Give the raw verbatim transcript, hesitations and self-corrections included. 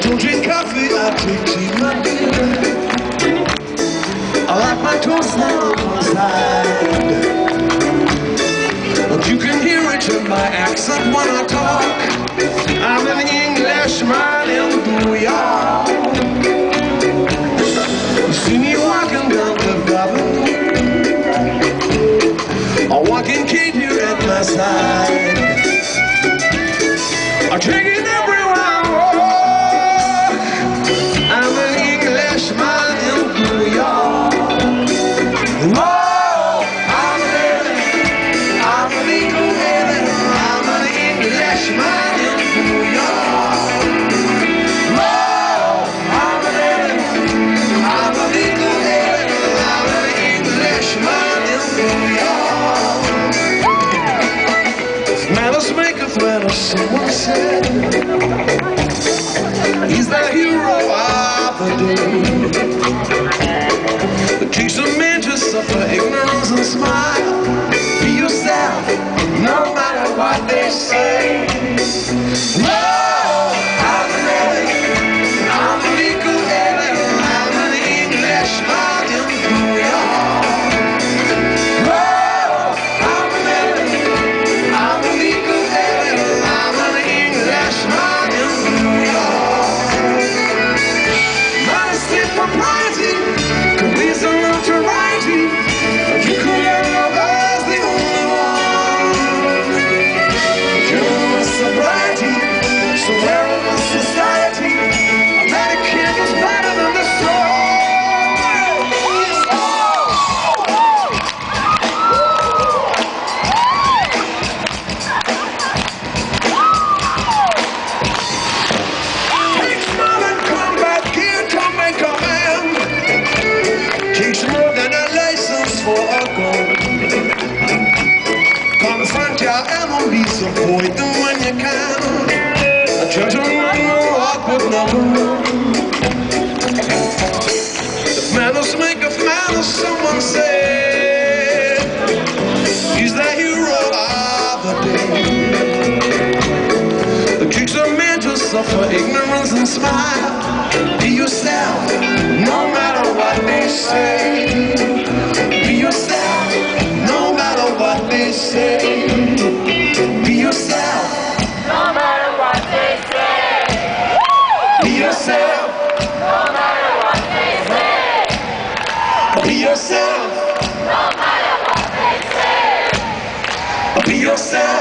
don't drink coffee, I take tea, my dear. I like my toast now on one side, but you can hear it in my accent when I talk. I'm an Englishman in New York. You see me walking down the avenue, a walking kid here at my side. I'm drinking everywhere I walk. I'm an Englishman in New York. Oh, I'm living, I'm a legal living. I'm an Englishman in New York. Oh, I'm living, I'm a legal living. I'm an Englishman in New York. Manners maketh manners, someone said. He's the hero of the day. It takes a man to suffer ignorance and smile. Be yourself, no matter what they say. Oh, I'm living, I'm a legal living. I'm an Englishman in New York. Oh, I'm living, I'm a legal living. I'm an Englishman in New York. Modesty, propriety, could be some notoriety. You could have lovers, the only one. Human sobriety, so where was society? American was better than the soul. Takes more than combat gear to make a man. Takes more than a license for a gun. Confront your enemies, avoid them when you can. A gentleman will walk with number one. If manners make of manners, someone said. He's the hero of the day. It takes a man to suffer ignorance and smile. Be yourself, no matter what they say. Be yourself, no matter what they say. Be yourself, No matter what they say, be yourself, no matter what they say, be yourself, no matter what they say, be yourself.